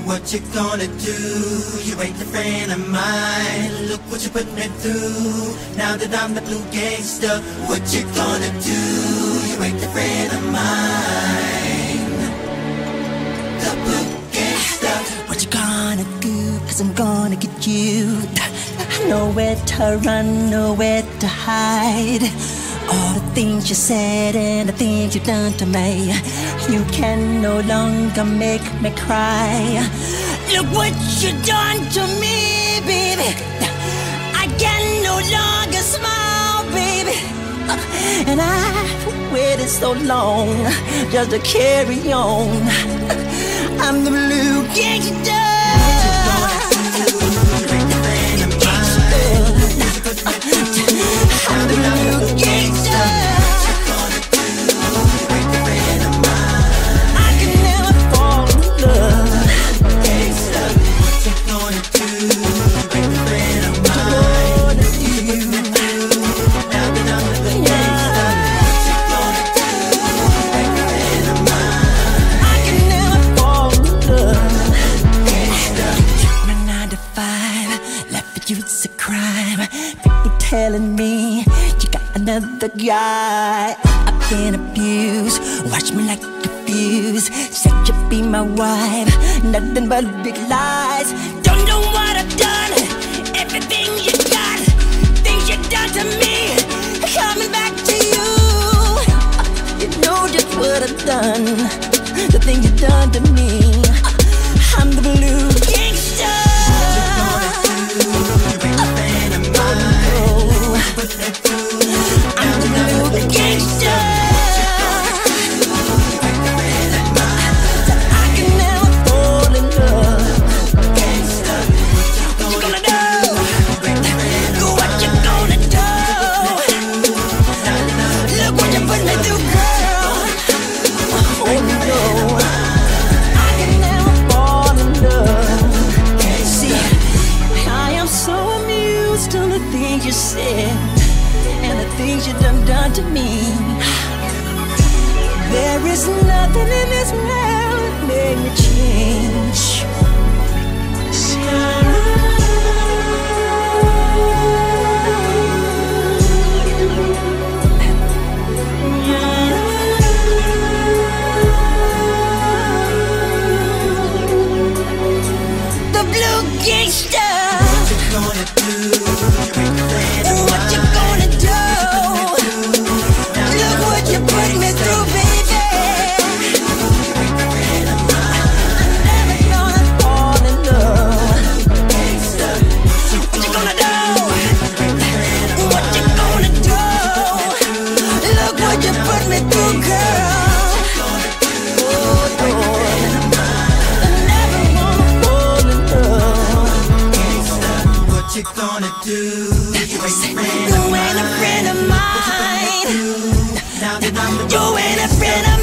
What you gonna do? You ain't a friend of mine. Look what you put me through. Now that I'm the blue gangster, what you gonna do? You ain't a friend of mine. The blue gangster. What you gonna do? 'Cause I'm gonna get you. Nowhere to run, nowhere to hide. All the things you said and the things you done to me, you can no longer make me cry. Look what you done to me, baby. I can no longer smile, baby. And I've waited so long just to carry on. I'm the blue gangster. I'm the blue gangster. I can never fall in love. Gangsta, what you gonna do? You ain't a friend of mine. Now that I'm the gangsta, what you gonna do? You ain't a friend of mine. I can never fall in love. Gangsta, my 9 to 5, left for you it's a crime. People telling me you got another guy. I've been abused, watch me like a fuse. Said you'd be my wife, nothing but big lies. Don't know what I've done, everything you got, things you done to me, coming back to you. You know just what I've done, the thing you done to me. I'm the blue gangster. I'm the blue gangster. I can never fall in love. gangsta, What you gonna do? What you gonna do? Look what you put me through, girl. Oh no, I can never fall in love. See, I am so amused to the things you said and the things you done to me. There is nothing in this world that made me change. The blue gangster. what you gonna do? You ain't a friend of What you gonna do? Look what you put me through, baby. I'm never gonna fall in love. gangsta. What you gonna do? What you gonna do? Look what you put me through, girl. Oh, Lord. I'm never gonna fall in love. What you gonna do? You ain't a friend You of ain't a friend of mine. Now that I'm the You ain't a friend of